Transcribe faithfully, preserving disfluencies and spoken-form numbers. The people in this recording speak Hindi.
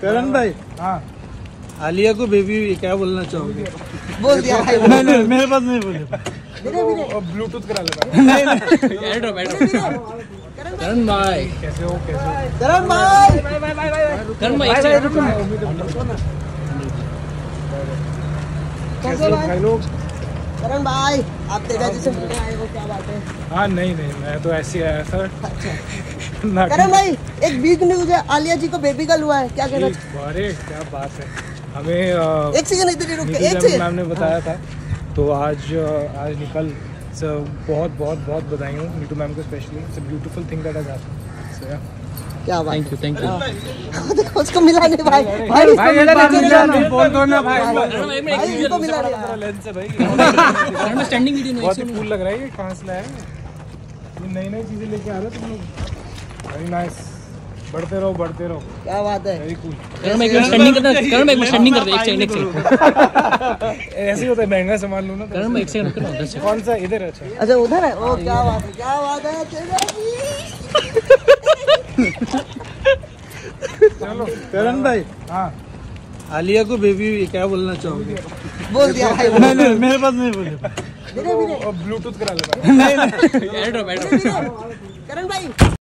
करण भाई, हाँ आलिया को बेबी क्या बोलना चाहोगे? बोल दिया भाई। नहीं नहीं मेरे पास नहीं बोले। ब्लूटूथ करा लेना। नहीं नहीं करण भाई कैसे हो कैसे हो? करण भाई करण भाई कैसे हो भाई लोग? करण भाई आप तेजा जी से मिलने आए हो, क्या बात है? हाँ नहीं नहीं मैं तो ऐसे ही आया सर। करण भाई एक बिग न्यूज है, आलिया जी को बेबी गर्ल हुआ है, क्या कहना? अरे क्या बात है, हमें एक सेकंड इधर ही रुक के, एक नीतू सेकंड। मैम ने बताया था, तो आज आज निकल बहुत बहुत बहुत बधाई हूँ नीतू मैम को specially. It's a beautiful thing that has happened. So yeah क्या बात? Thank you thank you. देखो उसको मिला नहीं भाई। भाई भाई इसको मिला नहीं। बोल दो ना भाई। भाई इसको मिला नहीं यार। लेंस है भाई। स्टैंडिंग वीडियो बहुत ही कूल लग रहा है, ये कहाँ से लाया है? ये नई नई चीजें लेके आ रहे हो तुम लोग। वेरी नाइस, बढ़ते रहो बढ़ते रहो। क्या बात है? Very cool. करण भाई स्टैंडिंग करना, करण भाई स्टैंडिंग कर दे, एक सेकंड एक सेकंड। ऐसे ही होता है, महंगा सामान लो ना। करण भाई एक सेकंड रुको ना। कौन सा इधर? अच्छा अच्छा उधर है। ओ क्या बात है, क्या बात है तेजा जी। चलो करण भाई, हाँ आलिया को बेबी क्या बोलना चाहोगे? बोल दिया भाई। नहीं नहीं मेरे पास नहीं बोले। ब्लूटूथ करा लेना। नहीं नहीं बैठो बैठो। करण भाई